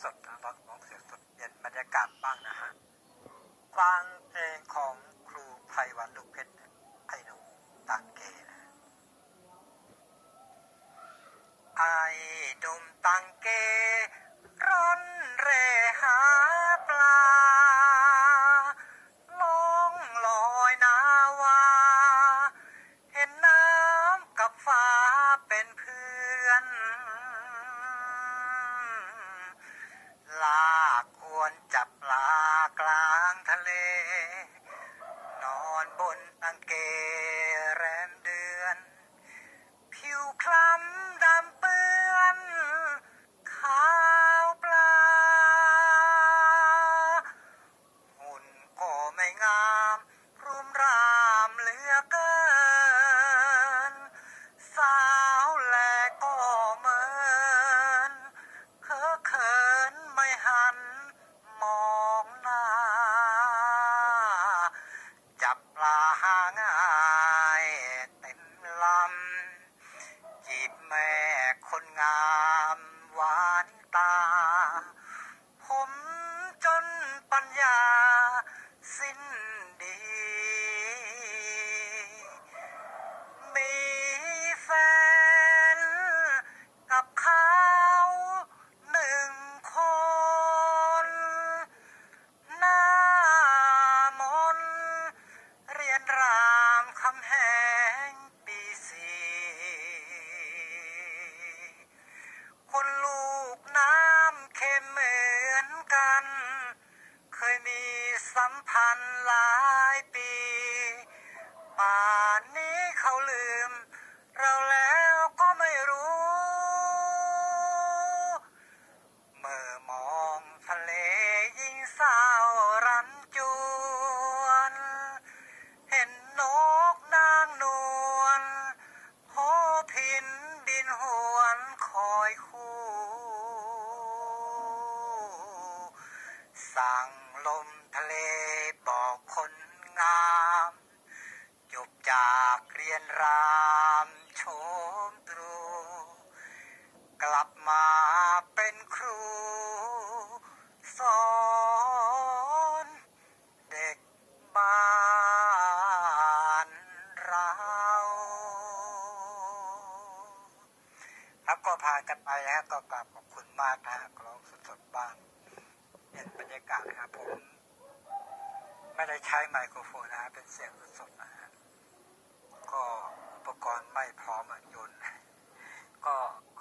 สดนะร้องเสียงสดเปลี่ยนบรรยากาศบ้างนะฮะฟังเพลงของครูไพวันลูกเพชรไอ้หนูตังเกนะไอ้ดุมตังเกร่อนเรหาปลาลงลอยนาวาเห็นน้ำกับฟ้าเป็นเพื่อนลากอวนจับปลากลางทะเลนอนบนตังเกแรมเดือนผิวคล้ำดำเปื้อนขาวปลาหุ่นก็ไม่งามรุ่มรามเหลือเกินสาวแลก็เหมือนเขินไม่หันมองหน้าจับปลาหาง่ายเต็มลำจีบแม่คนงามหวานตาผมจนปัญญาสิ้นดีมีแฟนกับเขาหนึ่งคนหน้ามนเรียนรามคำแหงปีสี่คนลูกน้ำเค็มเหมือนกันเคยมีสัมพันธ์หลายปีป่านนี้เขาลืมเราแล้วก็ไม่รู้เมื่อมองทะเลยิ่งเศร้ารันจวนเห็นนกนางนวลโผพินบินหวนคอยคู่สั่งลมทะเลบอกคนงามจบจากเรียนรามโฉมตรูกลับมาเป็นครูสอนเด็กบ้านเราครับก็พากันไปนะก็กลับขอบคุณมากนะร้องสดๆบ้างเป็นบรรยากาศนะครับผมไม่ได้ใช้ไมโครโฟนนะเป็นเสียงสดๆนะฮะก็อุปกรณ์ไม่พร้อมโยนก็